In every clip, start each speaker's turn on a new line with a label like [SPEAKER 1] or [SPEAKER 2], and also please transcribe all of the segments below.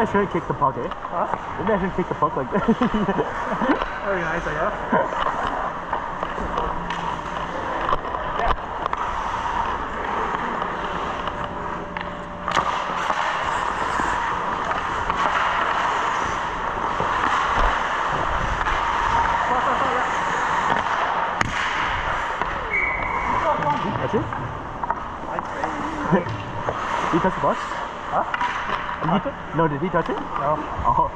[SPEAKER 1] I shouldn't kick the puck, eh?
[SPEAKER 2] Huh?
[SPEAKER 1] Maybe I shouldn't kick the puck like that.
[SPEAKER 2] Very nice, I guess.
[SPEAKER 1] That's it? Did he touch the puck?
[SPEAKER 2] Huh?
[SPEAKER 1] No, did he touch it?
[SPEAKER 2] No.
[SPEAKER 1] Oh.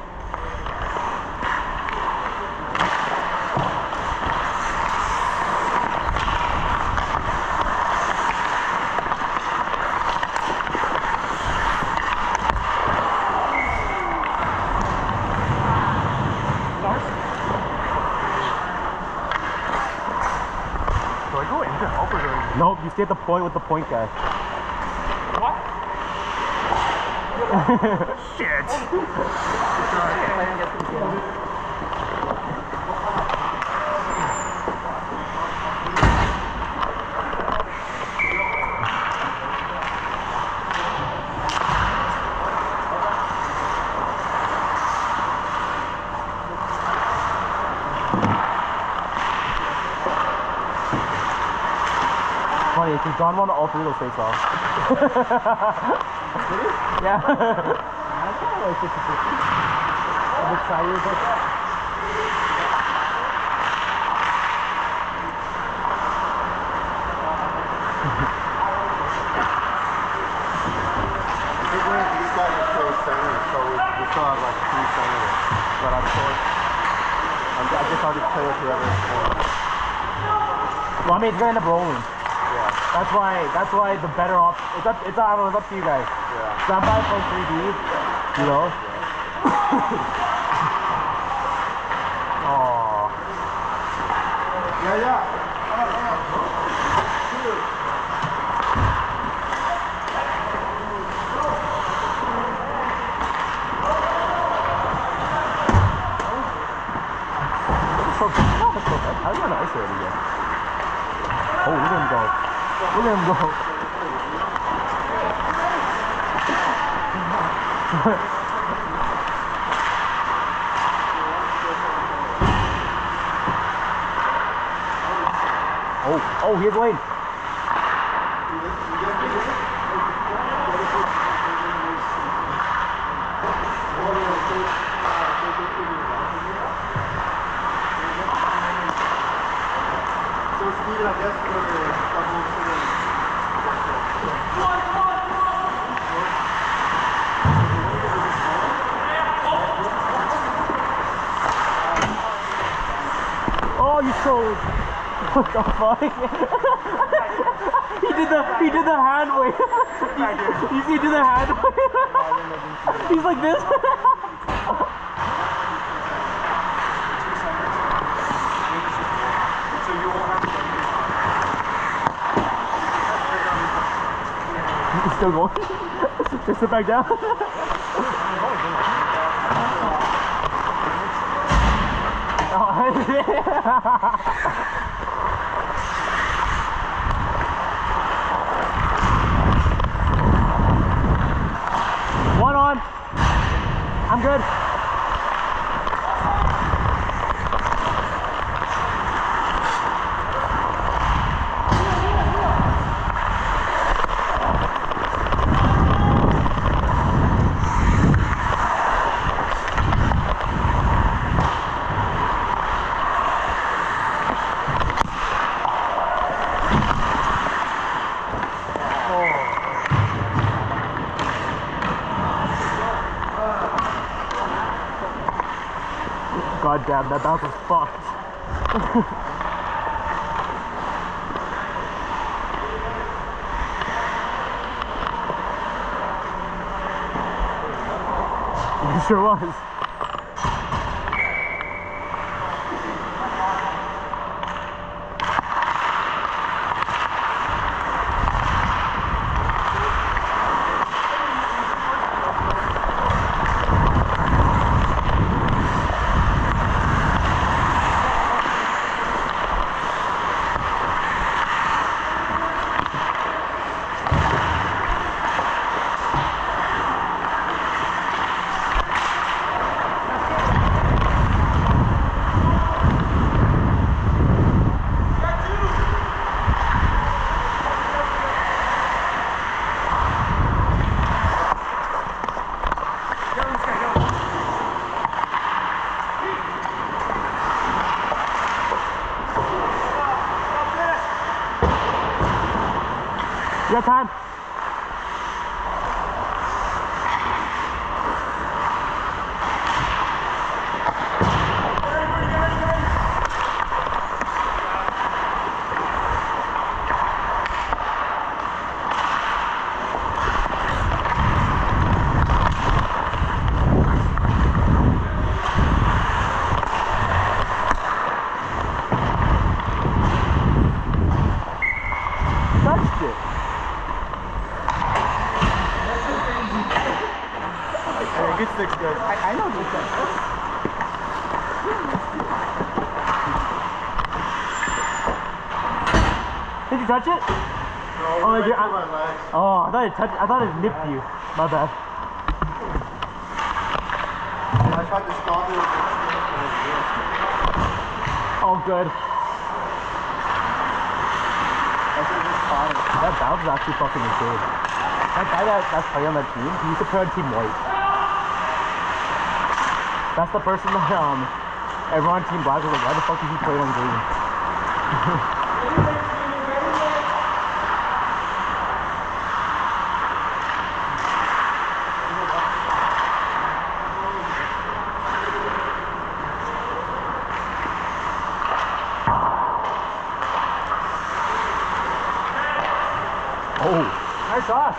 [SPEAKER 2] Do I go into help or do I...
[SPEAKER 1] Nope, you stay at the point with the point guy.
[SPEAKER 2] What? Shit!
[SPEAKER 1] Funny, because John won all 3 of those face-offs. Yeah.
[SPEAKER 2] That's not like 50-50. I'm excited about that.
[SPEAKER 3] These guys are still center, so we still have like 3 centers. But I'm sure I just have to play with whoever.
[SPEAKER 1] Well, I mean, it's gonna end up rolling.
[SPEAKER 3] Yeah.
[SPEAKER 1] That's why the better option. I don't know, it's up to you guys.
[SPEAKER 3] Yeah.
[SPEAKER 1] So I'm probably playing 3D, you know? Oh.
[SPEAKER 3] Yeah.
[SPEAKER 1] I was on the ice already yet. Oh, look at him go. Look at him go. Oh, here's Wayne.
[SPEAKER 3] So Steven, I guess for the double
[SPEAKER 1] Oh, you trolled. What the fuck? he did the hand wave. You see, he did the hand wave. He's like this. He's still going. Just sit back down. One on. I'm good. God damn, that bounce was fucked. It sure was. You got time? Touched it.
[SPEAKER 3] Hey, good stick's good.
[SPEAKER 2] I know this guy.
[SPEAKER 1] Did you touch it?
[SPEAKER 3] No,
[SPEAKER 1] Oh,
[SPEAKER 3] right
[SPEAKER 1] yeah,
[SPEAKER 3] through my legs.
[SPEAKER 1] Oh, I thought it touched. I thought it nipped you. My bad.
[SPEAKER 3] I tried to stop it with the stick and it missed.
[SPEAKER 1] Oh, good.
[SPEAKER 3] I should have just caught it.
[SPEAKER 1] That bounce is actually fucking insane. That guy that's playing on that team, he used to play on Team White. That's the person that everyone on Team Black was like, why the fuck is he playing on green? Oh, nice shot.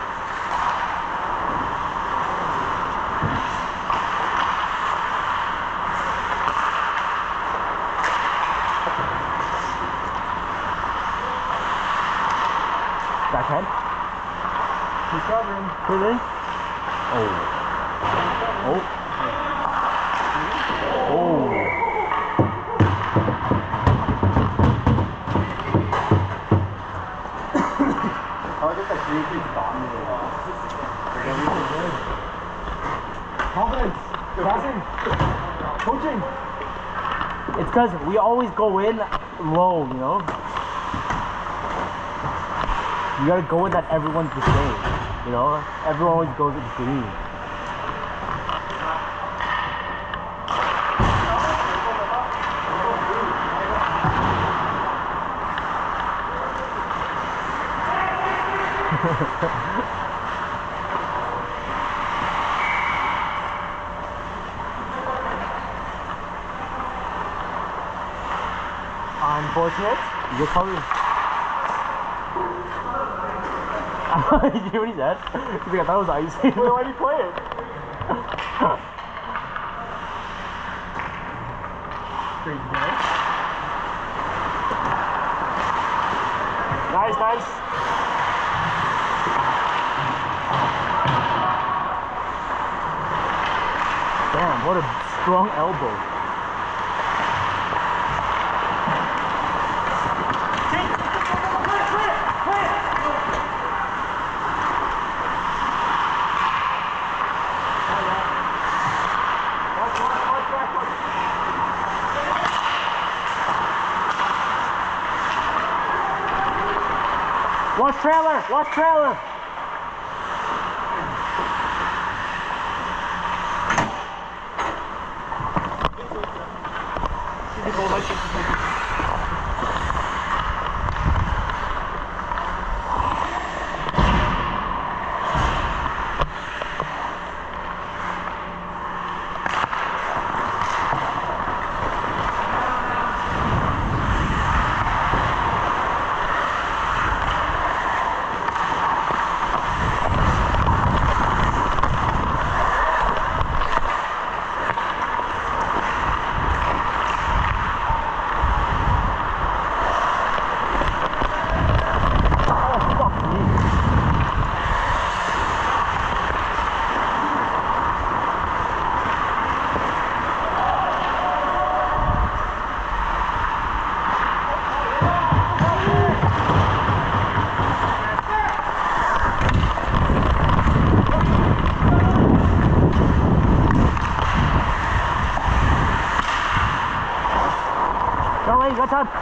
[SPEAKER 1] Backhand.
[SPEAKER 2] He's covering.
[SPEAKER 1] Put it in. Oh. Oh. Oh.
[SPEAKER 3] I like that green keeps dominating.
[SPEAKER 2] Confidence. Passing. Coaching.
[SPEAKER 1] It's because we always go in low, you know? You gotta go in that everyone's the same, you know? Everyone always goes in green. Unfortunate. You're probably. Did you hear what he said? He's like, I thought it was ice. Wait, why did he play it?
[SPEAKER 2] Crazy guy.
[SPEAKER 1] Nice, nice. Damn, what a strong elbow. Watch trailer! Watch trailer! Go away, got time.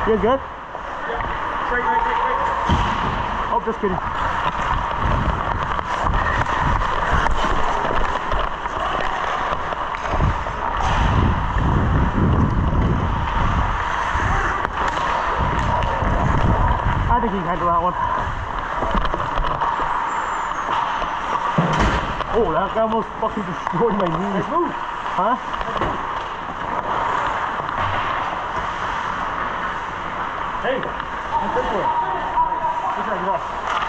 [SPEAKER 1] You guys good?
[SPEAKER 2] Great.
[SPEAKER 1] Oh, just kidding. I think he can handle that one. Oh, that guy almost fucking destroyed my knees.
[SPEAKER 2] Move.
[SPEAKER 1] Huh?
[SPEAKER 2] Hey, what's this one? What's that? Get off.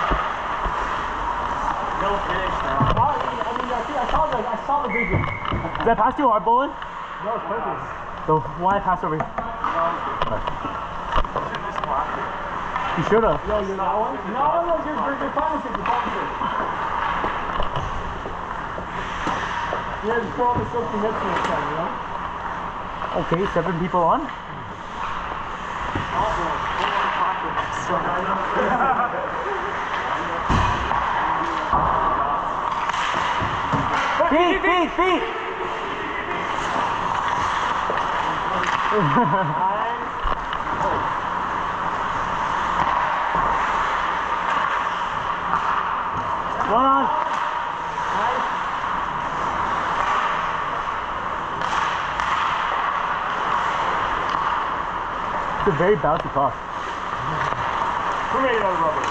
[SPEAKER 2] No kidding, man. I saw the video.
[SPEAKER 1] Did I pass you hard bowling?
[SPEAKER 2] No, it's perfect.
[SPEAKER 1] So why pass over here? You should have.
[SPEAKER 2] Yo, you're that one? No, you're fine with it. You're fine with it. Yeah, just throw on the silky mix next time, you know?
[SPEAKER 1] Okay, 7 people on. Feet! One on. It's a very bouncy toss.
[SPEAKER 2] Who made it out of rubber?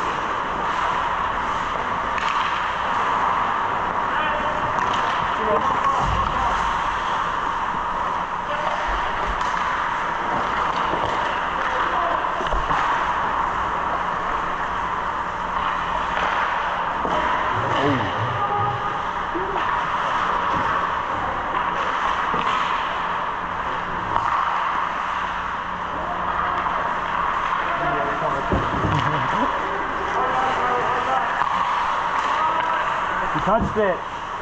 [SPEAKER 1] You touched it.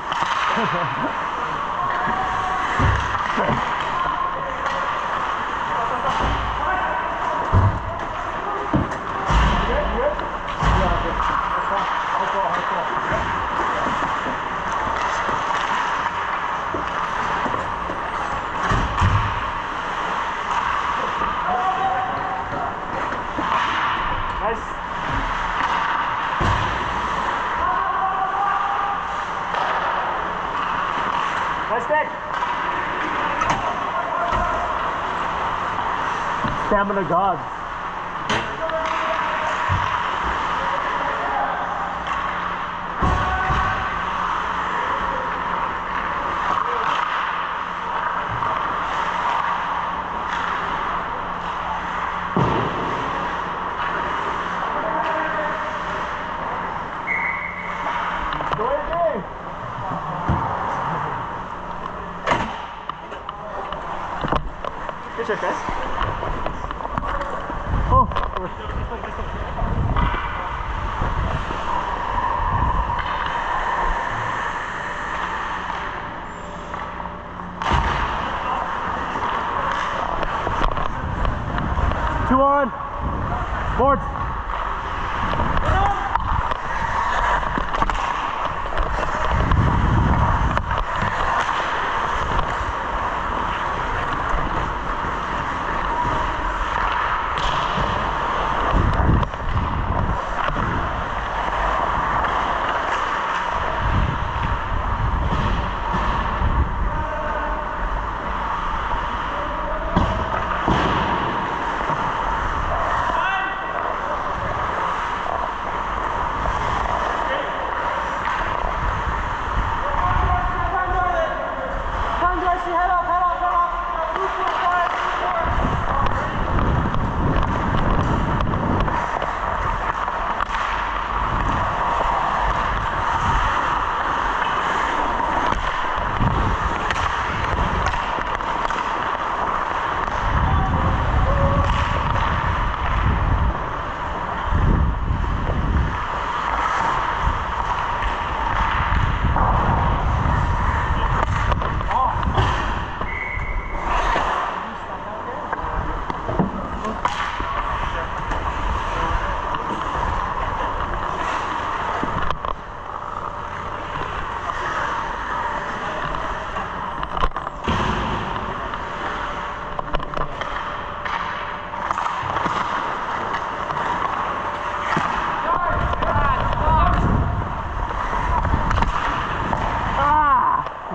[SPEAKER 2] Nice stick.
[SPEAKER 1] Stamina gods.
[SPEAKER 2] Good shot, guys.
[SPEAKER 1] Oh. Two on. Boards.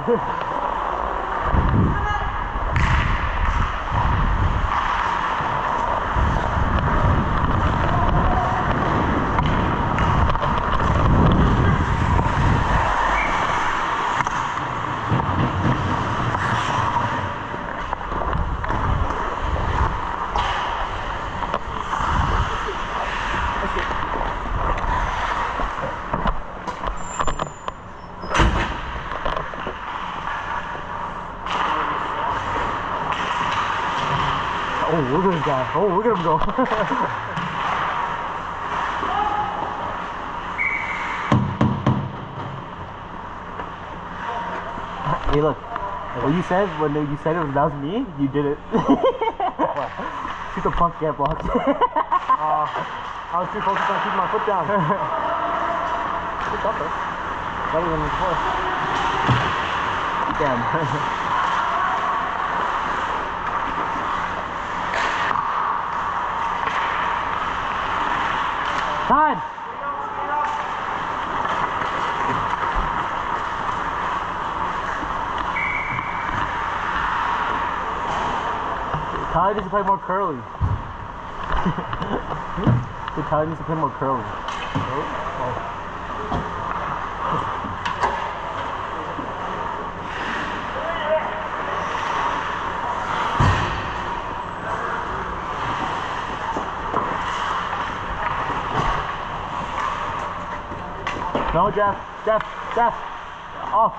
[SPEAKER 1] Oh, look at this guy. Oh, look at him go. Hey, look. What you said when you said that was me, you did it. What? Shoot the punk get blocked.
[SPEAKER 2] I was too focused on keeping my foot down. Good tougher. Better than before.
[SPEAKER 1] Damn. Time! Tyler needs to play more curly. Tyler needs to play more curly. No, Jeff. Off.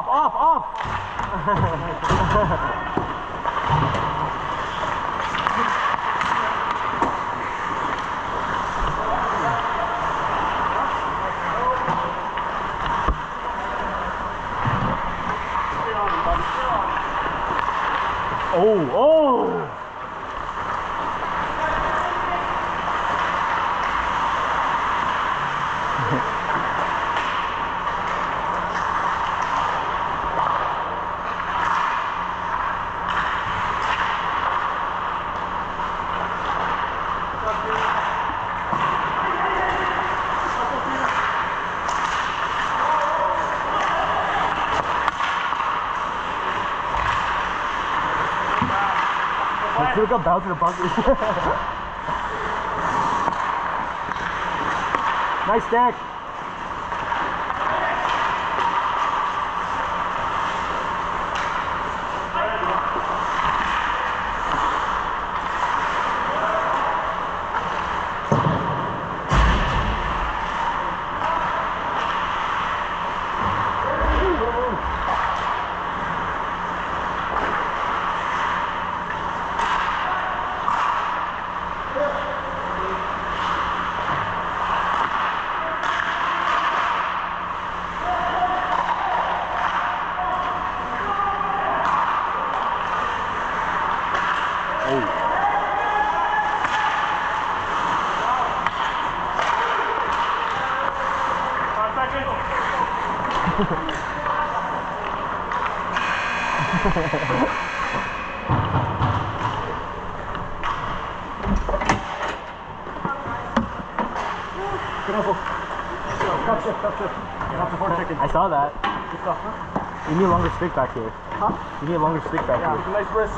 [SPEAKER 1] Oh! Look how bouncing the bunkers. Nice stack. I saw that. You need a longer stick back here.
[SPEAKER 2] Huh?
[SPEAKER 1] You need a longer stick back here.
[SPEAKER 2] Nice wrist.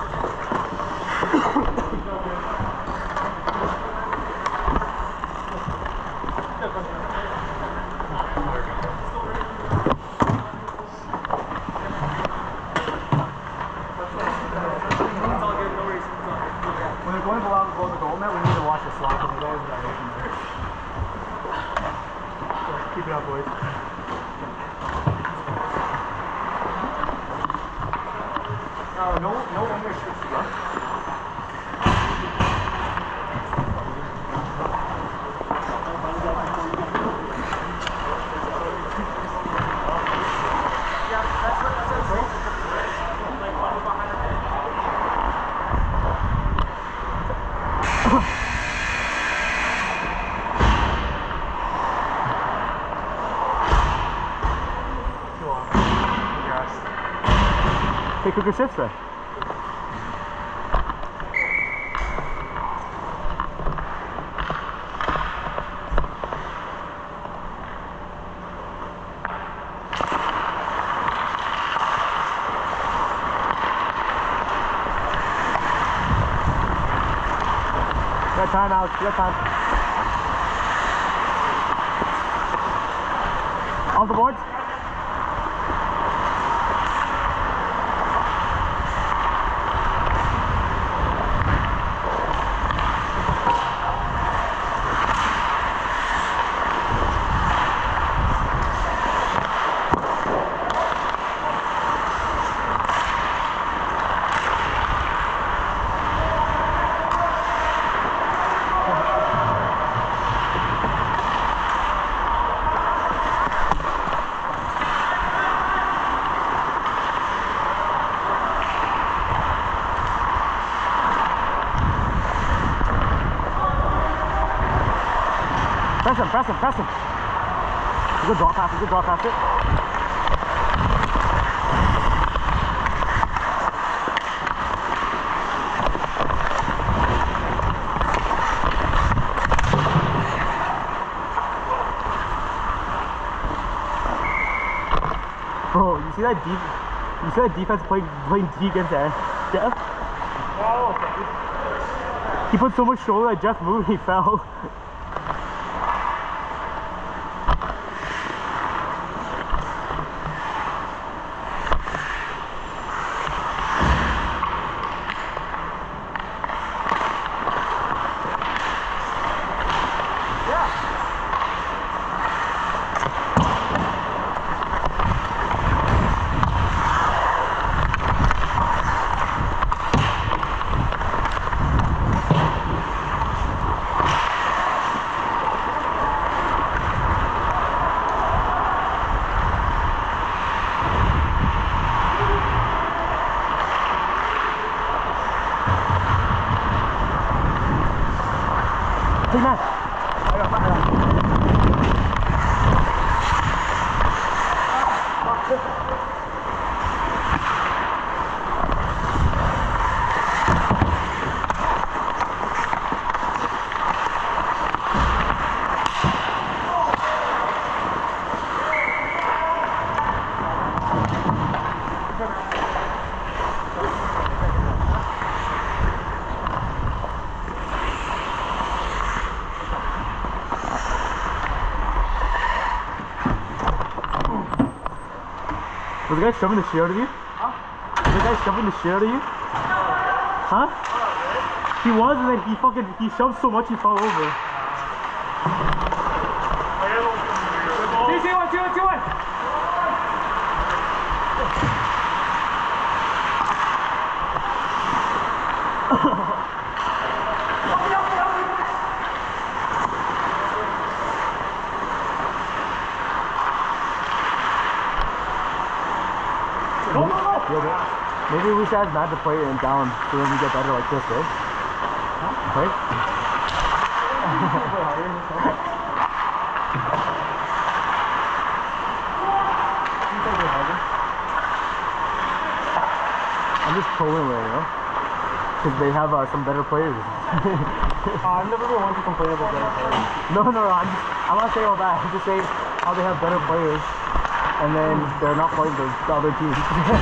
[SPEAKER 2] When they're going below the goal net, we need to watch the slot because there's always that open there. Keep it up, boys. No English shoots left.
[SPEAKER 1] Take quicker shifts then.
[SPEAKER 2] Alex. You got time. Off the boards. Press him. Good draw past it. Bro, you see that defense playing D against Jeff? He put so much shoulder that Jeff moved and he fell. Take that. Was the guy shoving the shit out of you? Huh? Was the guy shoving the shit out of you? Huh? He was, and then he shoved so much he fell over. 2-1. Maybe we should ask Matt to play it down so then we get better like this, right? Right? I'm just trolling right now. Because they have some better players. I've never been one to complain about better players.
[SPEAKER 1] No, I'm not saying all that. I'm just saying how they have better players. And then they're not playing the other teams.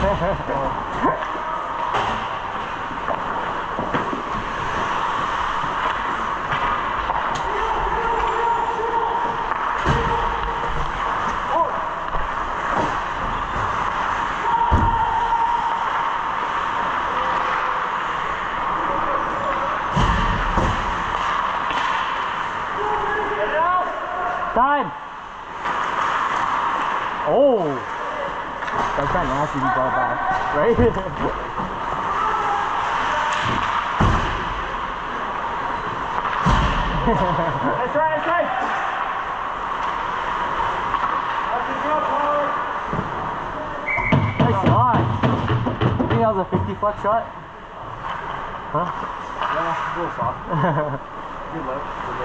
[SPEAKER 1] Time! Oh! That's kind of nasty if you brought it back, right?
[SPEAKER 2] That's right!
[SPEAKER 1] Nice shot! You think that was a 50 flex shot? Huh?
[SPEAKER 2] Yeah, it's a little soft. Good luck.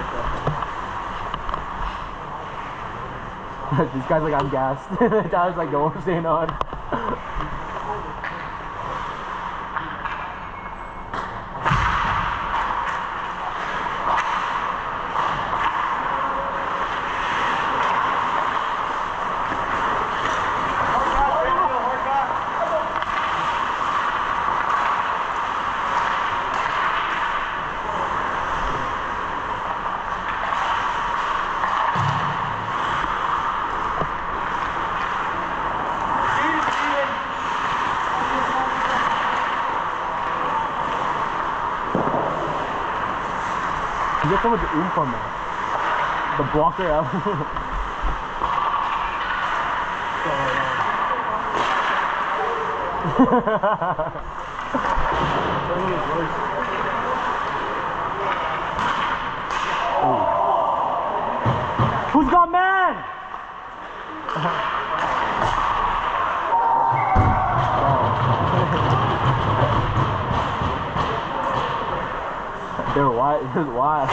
[SPEAKER 1] These guys like, I'm gassed. Tyler's like, no, I'm staying on.
[SPEAKER 2] You get so much oomph on that. The blocker out. Who's got man? They're wild. It's wild.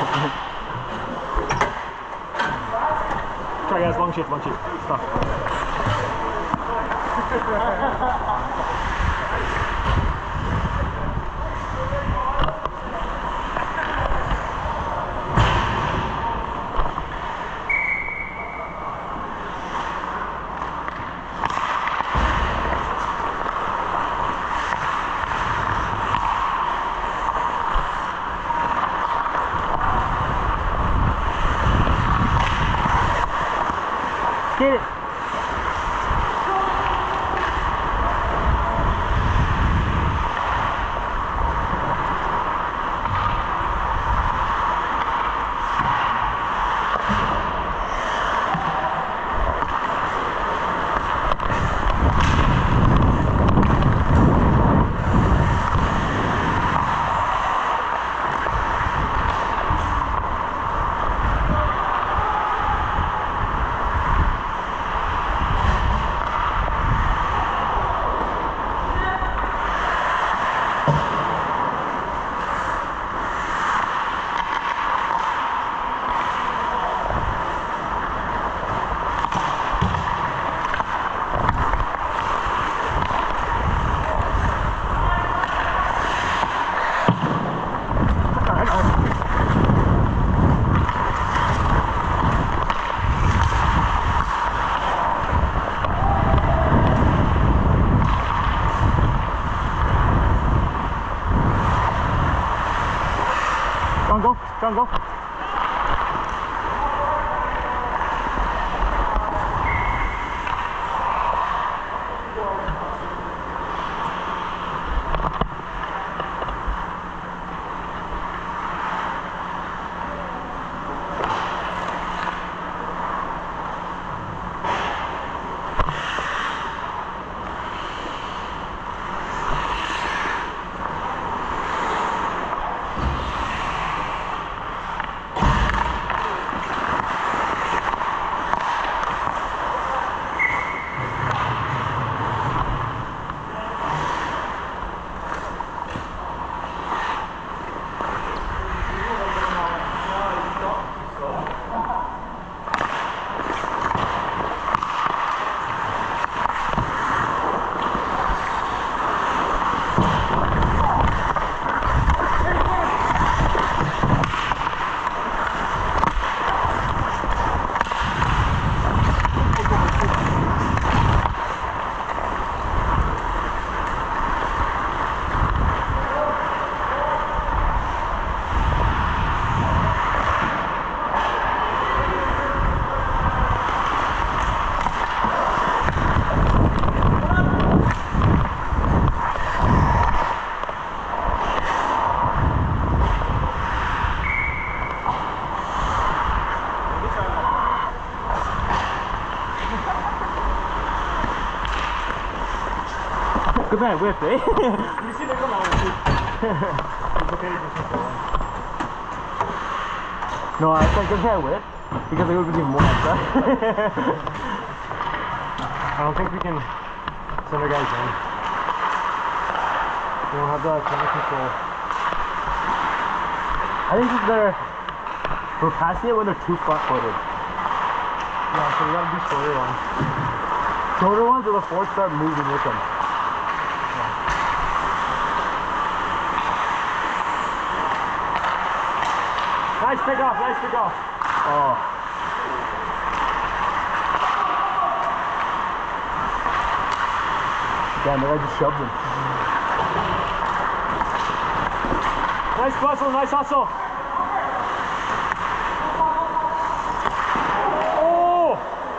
[SPEAKER 2] Sorry guys, long shift. Stop. Get it. Go. Good man, whip, eh? You see them come on. No, I said good man, whip. Because it would be more extra. I don't think we can send our guys in. We don't have the camera control. I think we're passing it when they're too flat-footed. Yeah, so we gotta do shorter ones. Shorter ones or the forks start moving with them. Nice pick off. Oh. Damn, the guy just shoved him. Nice hustle. Oh!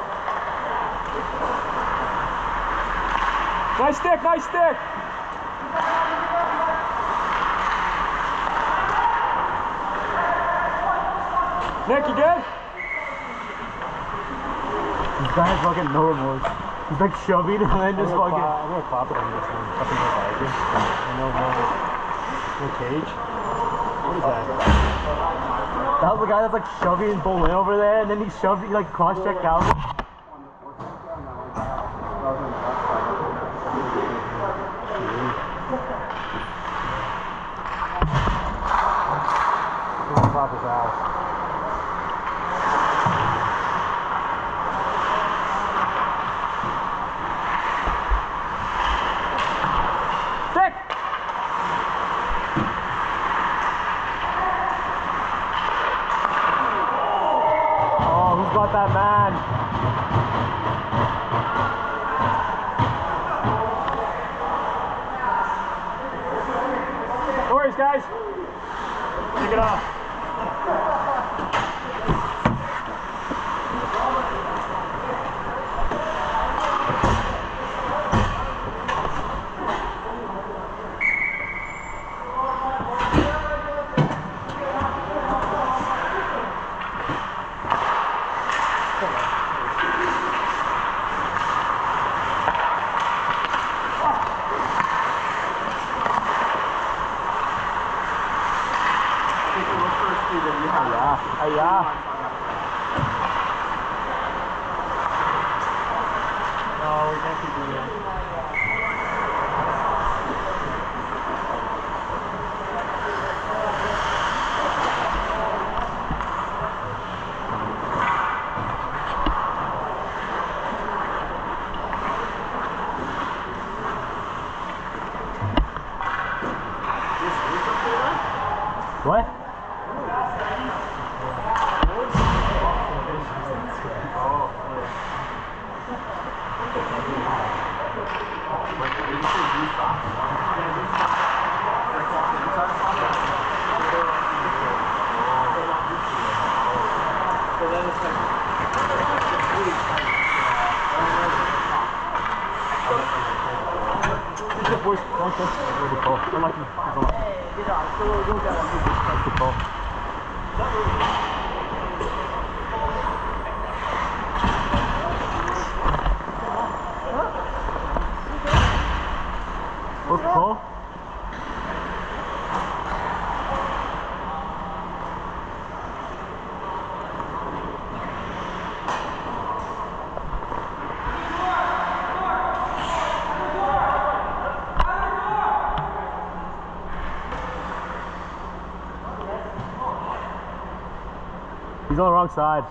[SPEAKER 2] Nice stick. Nick, you good? This guy has fucking no remorse. He's like shoving and then just fucking.
[SPEAKER 3] I'm gonna clap it on this one. Fucking no bag. No cage. What is that?
[SPEAKER 2] That was the guy that's like shoving Bolin over there, and then he shoved, he like cross-checked Calvin.
[SPEAKER 3] Clap his ass.
[SPEAKER 2] Got that man. No worries, guys. Take it off. Yeah.
[SPEAKER 3] No, we can't keep doing that.
[SPEAKER 2] What? Boys, don't touch the ball. I like it. That's the ball. What's the ball? He's on the wrong side.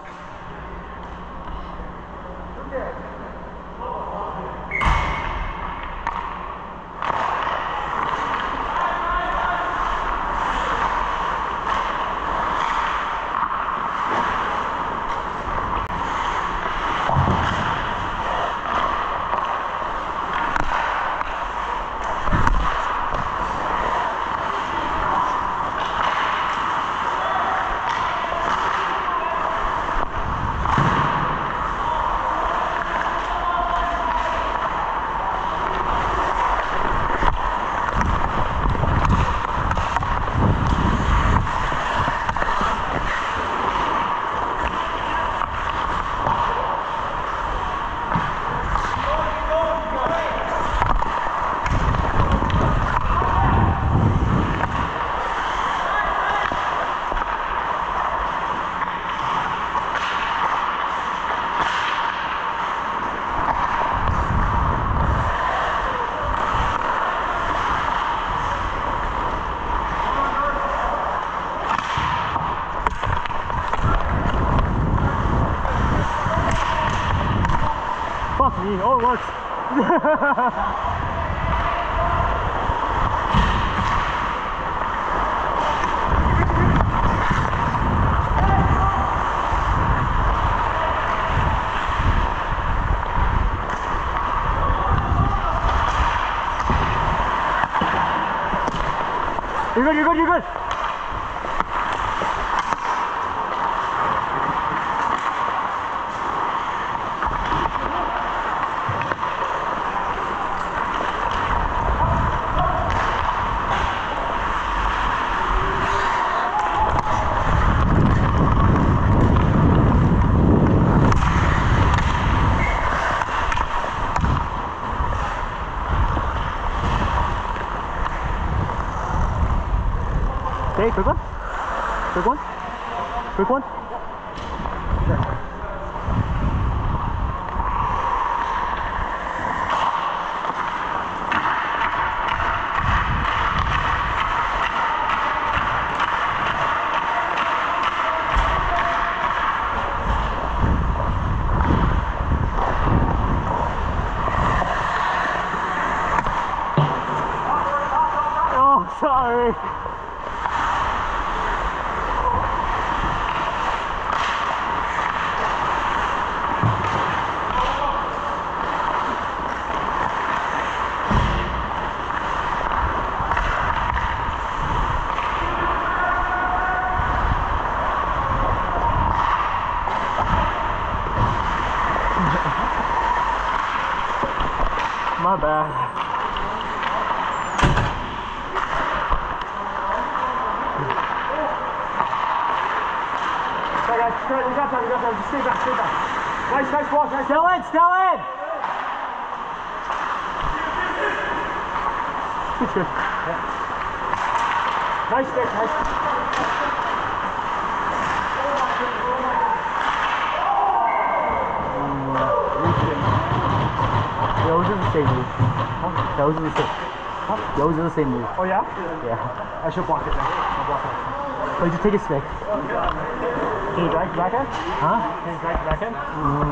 [SPEAKER 2] Fuck me. Oh, it works. You're good, you're good, you're good. Okay, quick one. Quick one. Quick one. Oh, sorry. My bad.
[SPEAKER 3] Hey guys, we got time, just stay back, stay back. Nice walk, nice
[SPEAKER 2] Still in, still in!
[SPEAKER 3] Nice stick, nice.
[SPEAKER 2] Those are the same move. Those are the same. Those are the same move.
[SPEAKER 3] Oh yeah?
[SPEAKER 2] Yeah.
[SPEAKER 3] I should block it then. I'll block it.
[SPEAKER 2] Oh, just take a stick.
[SPEAKER 3] Can you drag it back in?
[SPEAKER 2] Huh?
[SPEAKER 3] Can you drag it back in?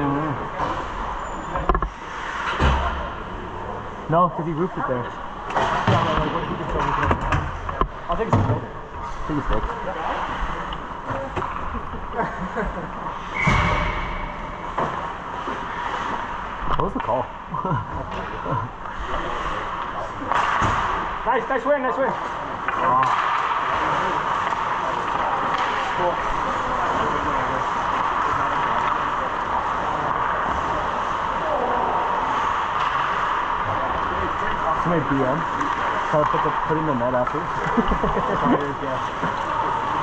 [SPEAKER 2] No, because he roofed it there.
[SPEAKER 3] I'll take a stick.
[SPEAKER 2] Take a stick. What was the call?
[SPEAKER 3] Nice win, nice win. Cool.
[SPEAKER 2] It's my BM. Try to put in the net after.
[SPEAKER 3] Yeah.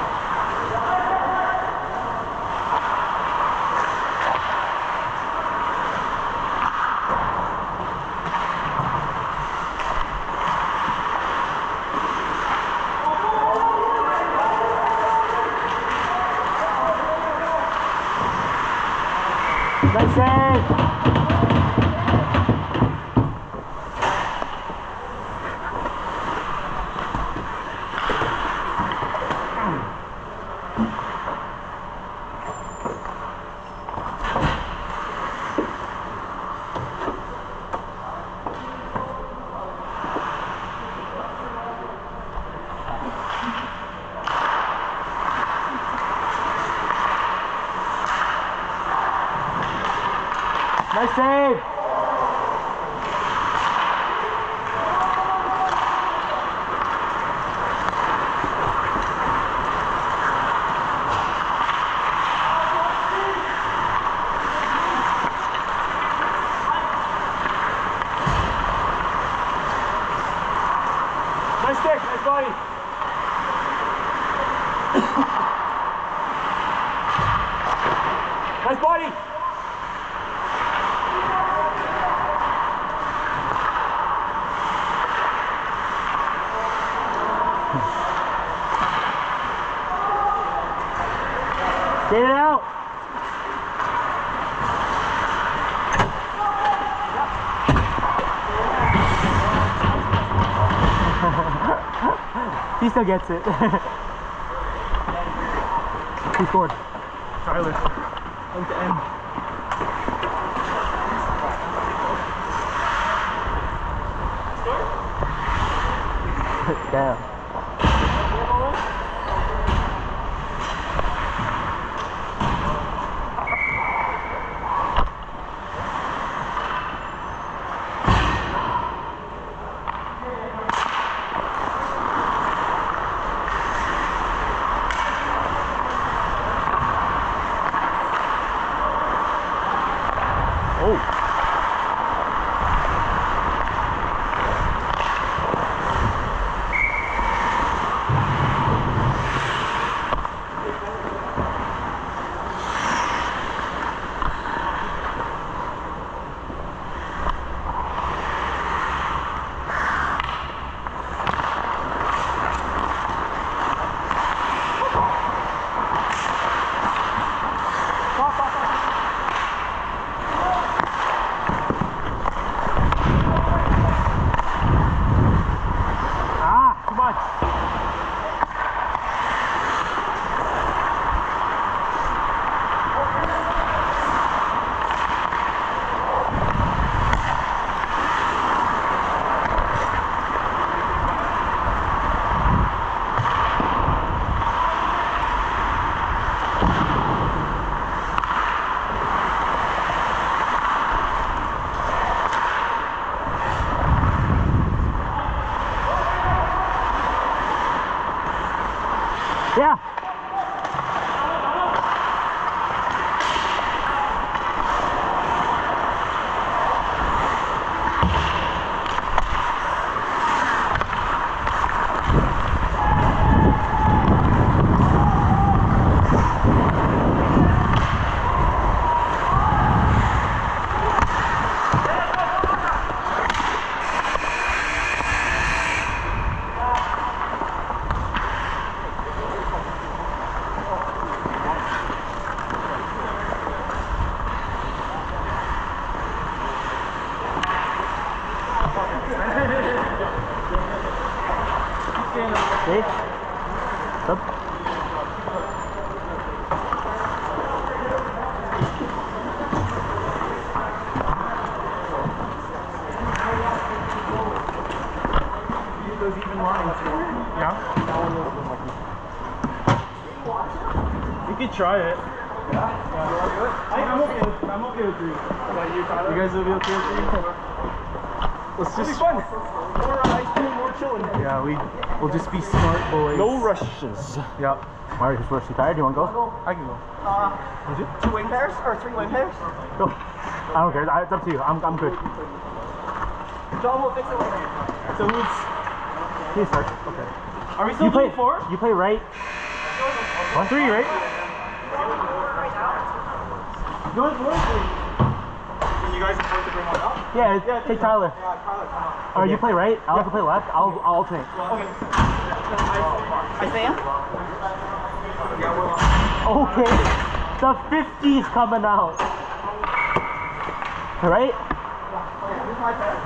[SPEAKER 2] Nice save! Nice save!
[SPEAKER 3] Nice stick, nice body. Nice body.
[SPEAKER 2] Get it out! He still gets it. Who scored?
[SPEAKER 3] Tyler.
[SPEAKER 2] End to end. Damn. Oh. See? Up.
[SPEAKER 1] Those even lines.
[SPEAKER 2] Yeah. You could try it.
[SPEAKER 1] I'm okay with 3.
[SPEAKER 2] You guys will be okay with it? Let's
[SPEAKER 1] It'll be
[SPEAKER 2] just
[SPEAKER 1] fun. More ice cream, more chilling.
[SPEAKER 2] yeah, we'll just be smart boys.
[SPEAKER 1] No rushes.
[SPEAKER 2] Yeah. Mario, just you tired? You want to go?
[SPEAKER 1] I can go.
[SPEAKER 3] 2 wing pairs or 3 wing pairs?
[SPEAKER 2] Go. I don't care. It's up to you. I'm good.
[SPEAKER 3] John will fix it later.
[SPEAKER 2] So who's? You start. Okay.
[SPEAKER 1] Are we still doing 4?
[SPEAKER 2] You play right. 1-3, right?
[SPEAKER 1] Can you guys afford to bring one up?
[SPEAKER 2] Yeah. Take Tyler.
[SPEAKER 3] Tyler, come on.
[SPEAKER 2] Alright, you play right. I'll have to play left. I'll alternate.
[SPEAKER 3] Okay. Isaiah?
[SPEAKER 2] Okay. The 50's coming out. Alright?
[SPEAKER 3] Here's my pair.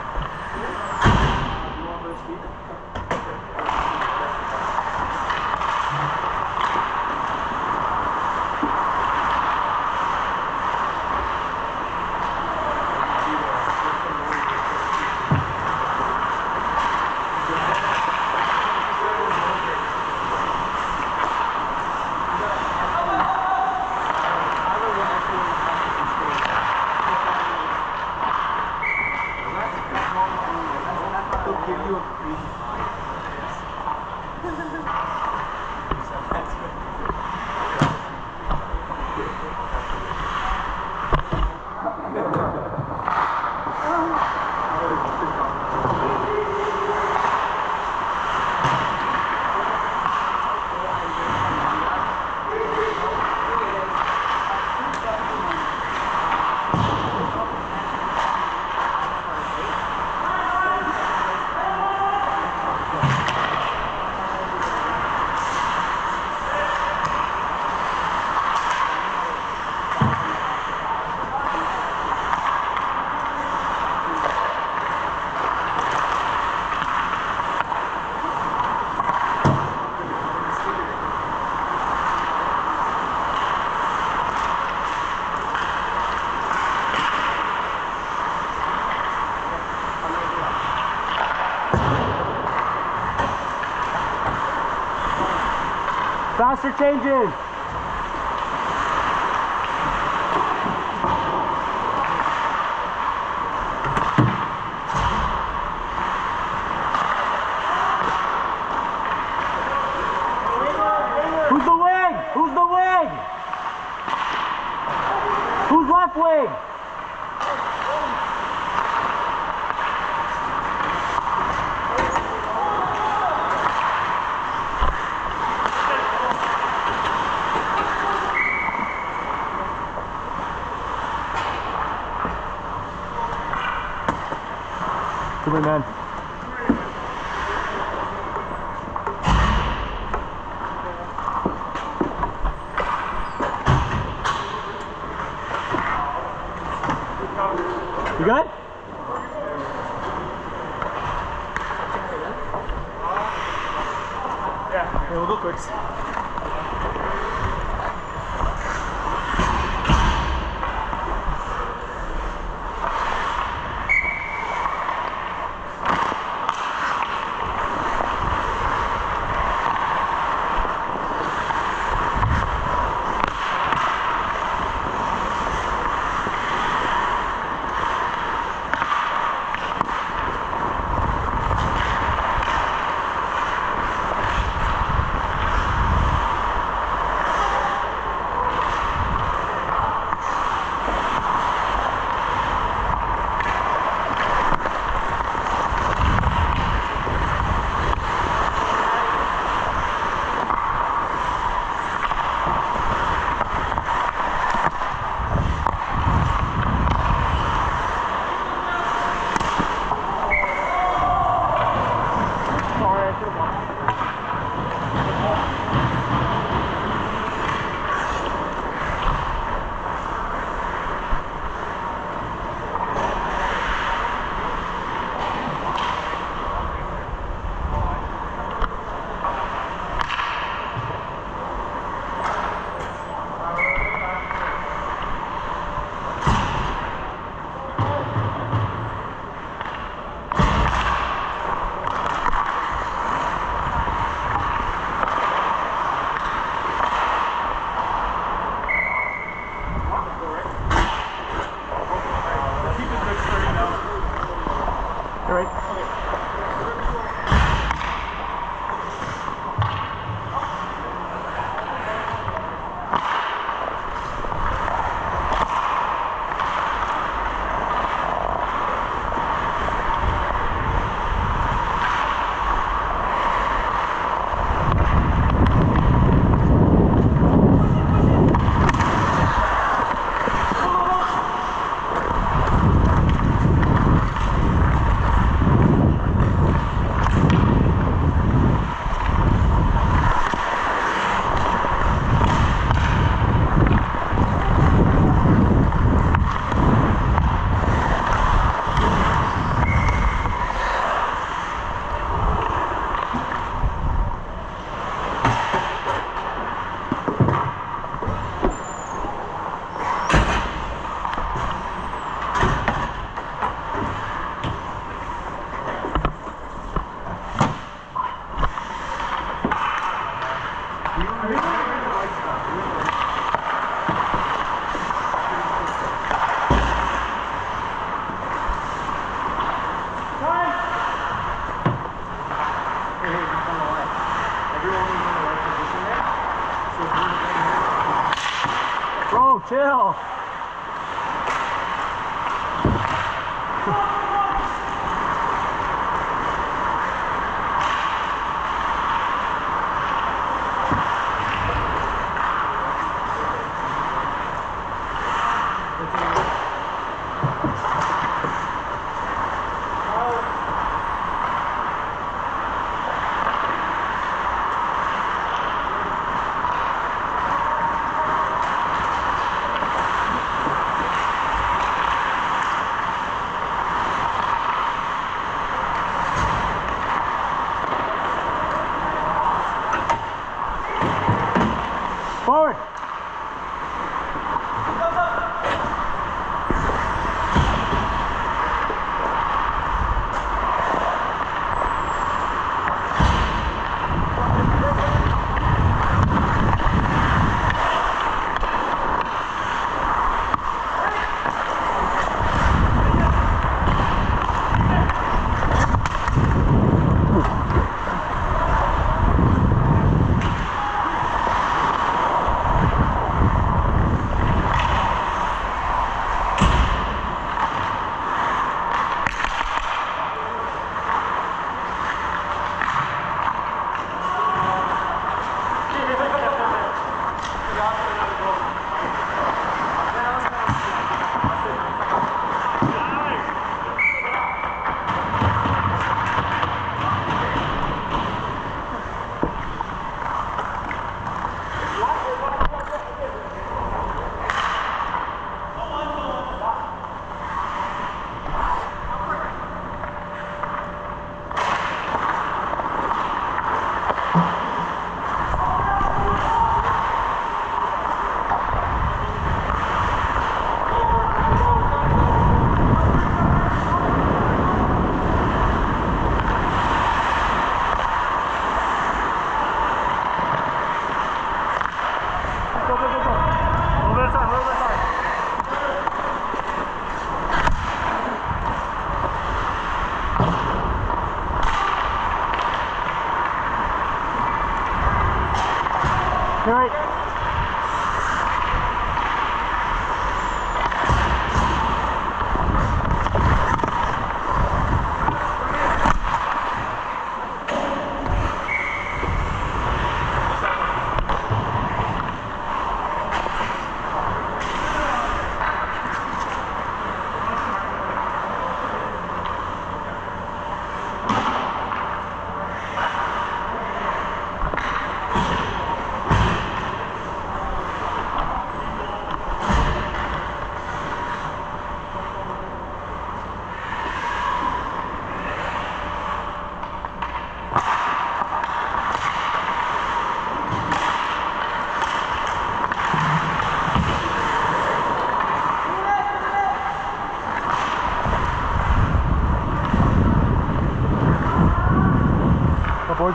[SPEAKER 2] Faster changes. Who's the wing? Who's the wing? Who's left wing? Come here, man. You good?
[SPEAKER 1] Yeah, we'll go quick.
[SPEAKER 2] Forward. All right. Boys.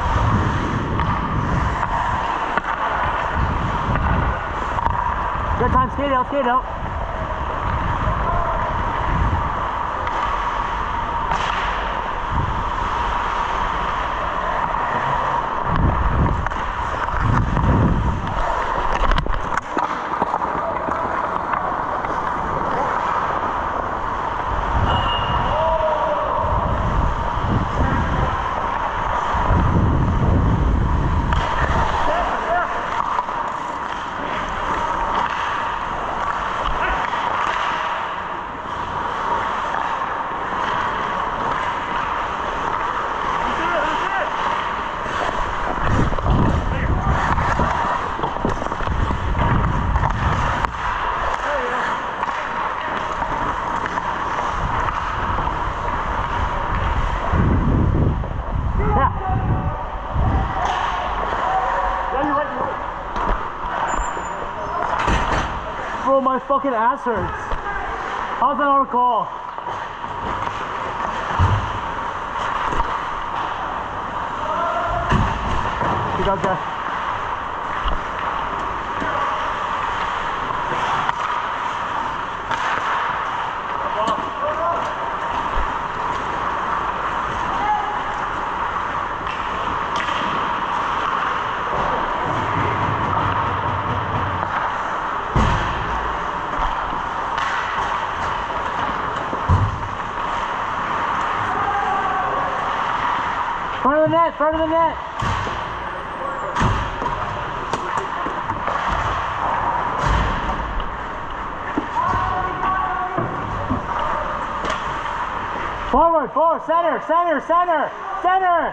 [SPEAKER 2] Good time, skate out, skate out. Bro, my fucking ass hurts. How's that not a call? You got that? Front of the net, front of the net. Forward, forward, center, center, center, center.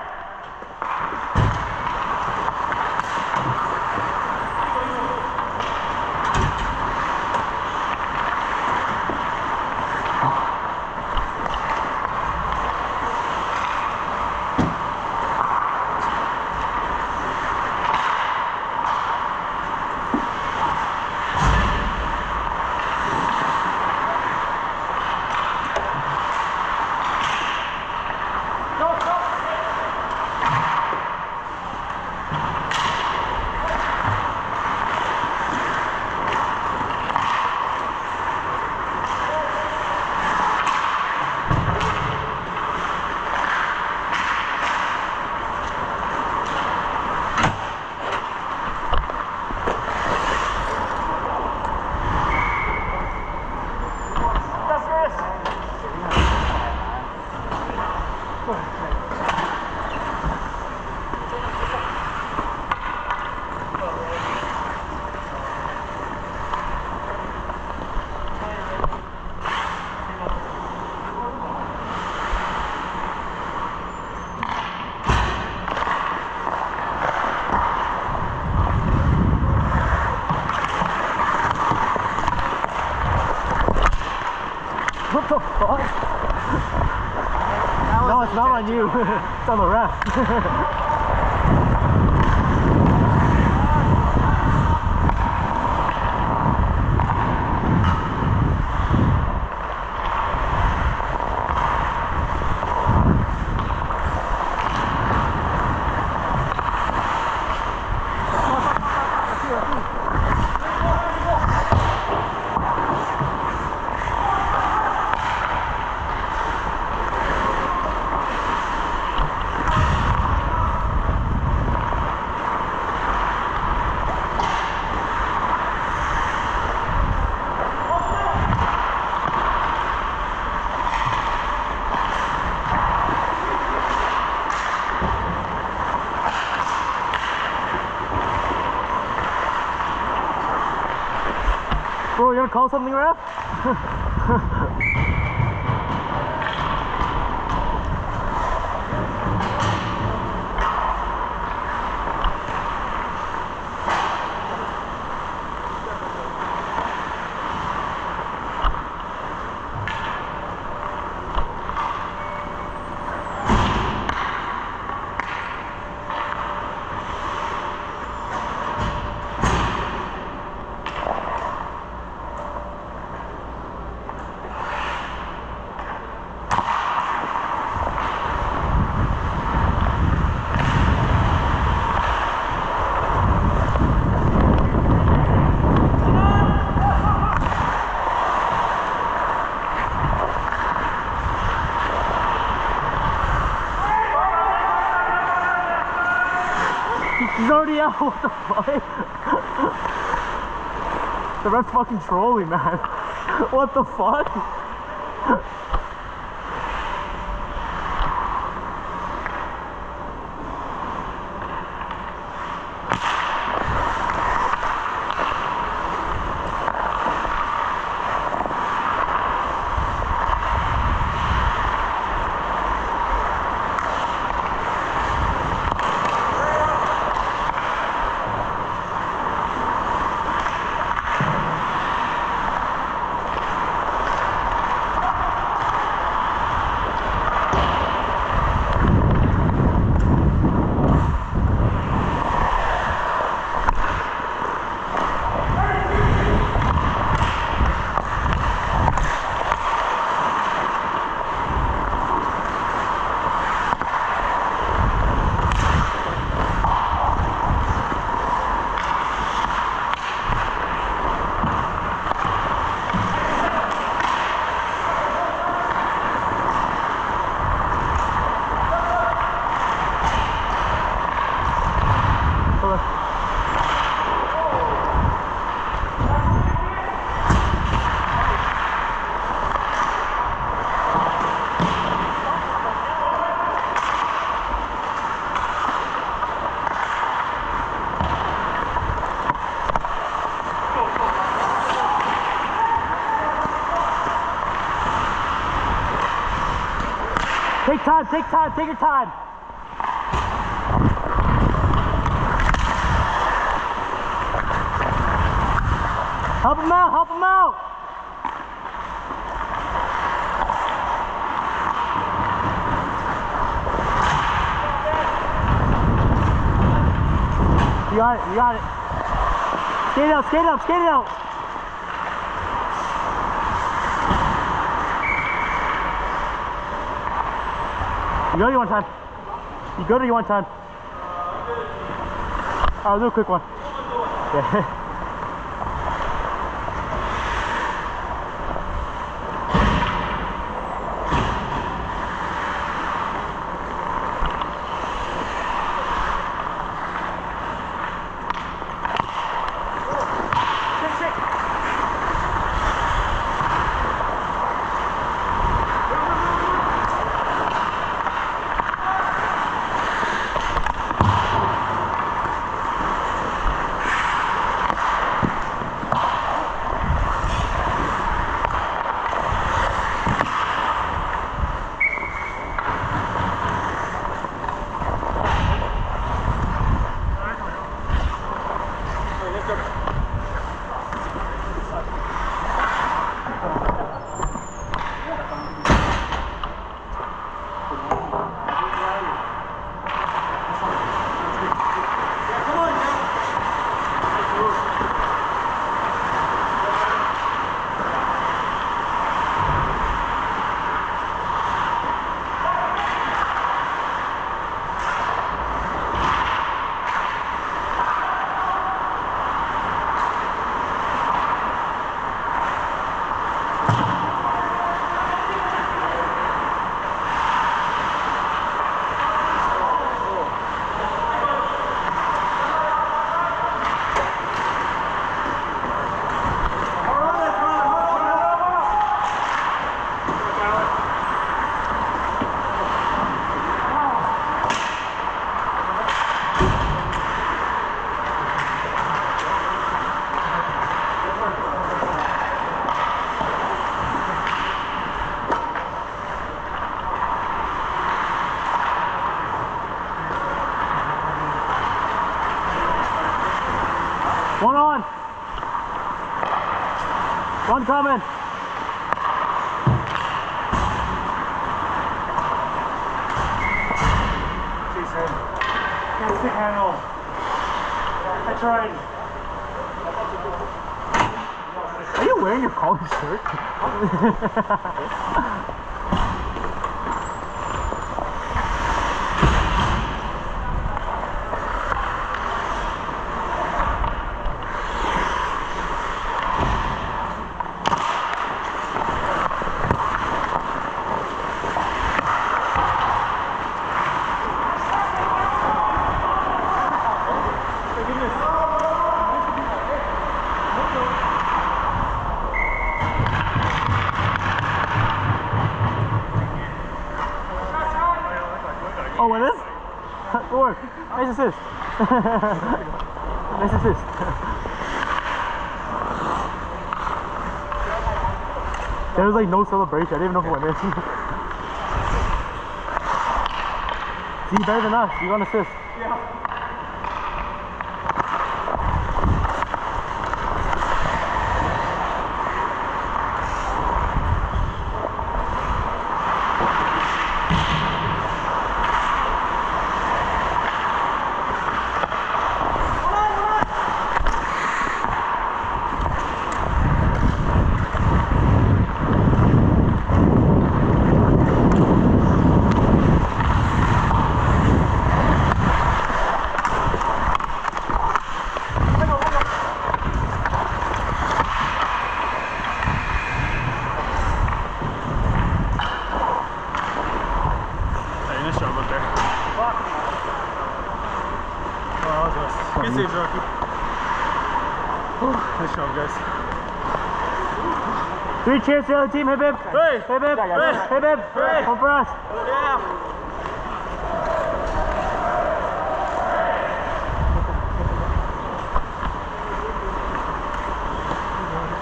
[SPEAKER 2] What the fuck? No, it's not on you. It's on the ref. Bro, you gonna call something, ref? He's already out, what the fuck? The ref's fucking trolling, man. What the fuck? Take time, take time, take your time. Help him out, help him out. You got it, you got it. Skate it out, skate it out, skate it out. You go to you one time. You go to you one time. I'll do a quick one. Yeah. One on. One coming. Jason, got stick handle. I tried.
[SPEAKER 1] Are you wearing your collared shirt? Oh, what is? Good work. Nice assist. Nice assist. There was like no celebration. I didn't even know who went in. See, better than us. You got an assist. Yeah.
[SPEAKER 2] Good save, Rocky. Nice job, guys.
[SPEAKER 1] 3 cheers to the other team. Hey, babe.
[SPEAKER 2] Hey!
[SPEAKER 1] Hey, babe.
[SPEAKER 2] Hey!
[SPEAKER 1] Hey, babe.
[SPEAKER 2] Hey!
[SPEAKER 1] One for us.
[SPEAKER 2] Yeah!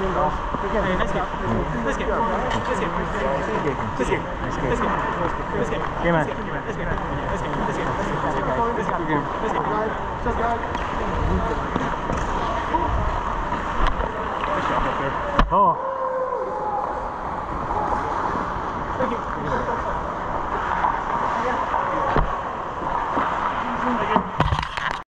[SPEAKER 2] Hey, nice game. Nice game. Nice game. This game. This game. This game. This game.
[SPEAKER 1] Game on.
[SPEAKER 2] This game. This game. This game. This game. This game. This game.
[SPEAKER 3] Just guys.
[SPEAKER 2] Oh.
[SPEAKER 3] Thank you.